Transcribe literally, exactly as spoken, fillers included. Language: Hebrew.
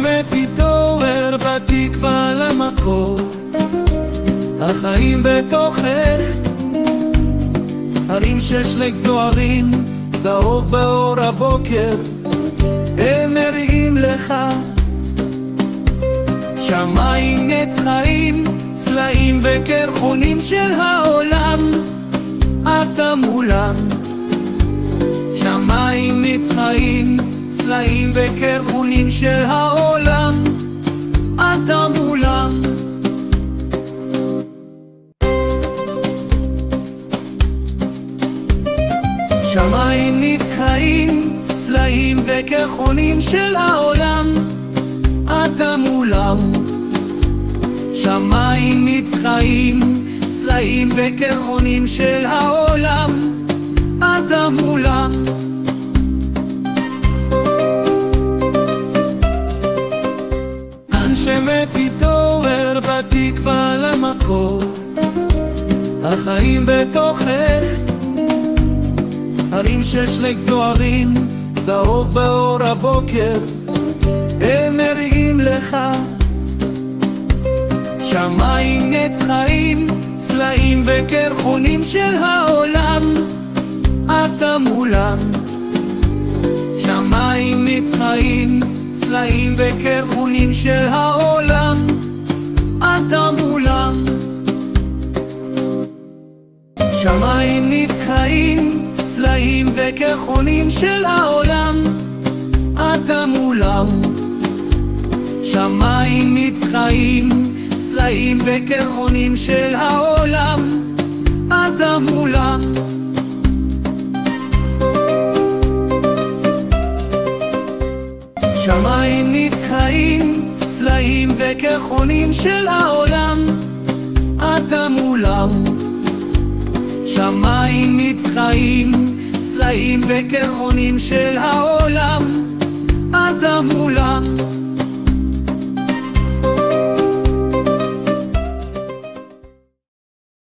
הנשמת תתעורר בתקווה למקור, החיים בתוכך הרים של שלג זוהרים, צהוב באור הבוקר הם מריעים לך. שמיים נץ חיים, סלעים וקרחונים של העולם, אתה מולם. שמיים נץ חיים, סלעים וקרחונים של העולם, אתה מולם. שמיים נצחיים, סלעים וקרחונים של העולם, אתה מולם. שמיים נצחיים, סלעים וקרחונים של העולם, אתה מולם. הנשמת תתעורר בתקווה למקור, החיים בתוכך הרים של שלג זוהרים, צהוב באור הבוקר הם מריעים לך. שמיים נץ חיים, סלעים וקרחונים של העולם, אתה מולם. שמיים נץ חיים, סלעים וקרחונים של העולם, אתה מולם. שמיים נצחיים, סלעים וקרחונים של העולם, אתה מולם. שמיים נצחיים, סלעים וקרחונים של העולם, אתה מולם. שמיים נצחיים, סלעים וקרחונים של העולם, אתה מולם. שמיים נצחיים, סלעים וקרחונים של העולם, אתה מולם.